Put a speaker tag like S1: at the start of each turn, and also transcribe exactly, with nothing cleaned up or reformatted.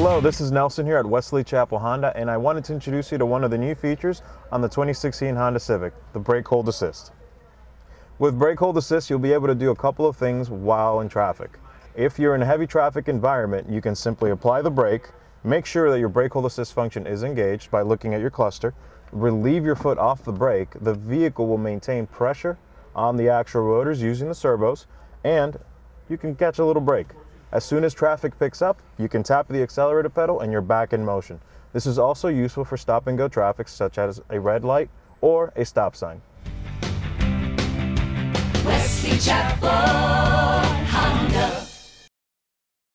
S1: Hello, this is Nelson here at Wesley Chapel Honda, and I wanted to introduce you to one of the new features on the twenty sixteen Honda Civic, the Brake Hold Assist. With Brake Hold Assist, you'll be able to do a couple of things while in traffic. If you're in a heavy traffic environment, you can simply apply the brake, make sure that your Brake Hold Assist function is engaged by looking at your cluster, relieve your foot off the brake, the vehicle will maintain pressure on the actual rotors using the servos, and you can catch a little brake. As soon as traffic picks up, you can tap the accelerator pedal and you're back in motion. This is also useful for stop and go traffic such as a red light or a stop sign.
S2: Wesley Chapel.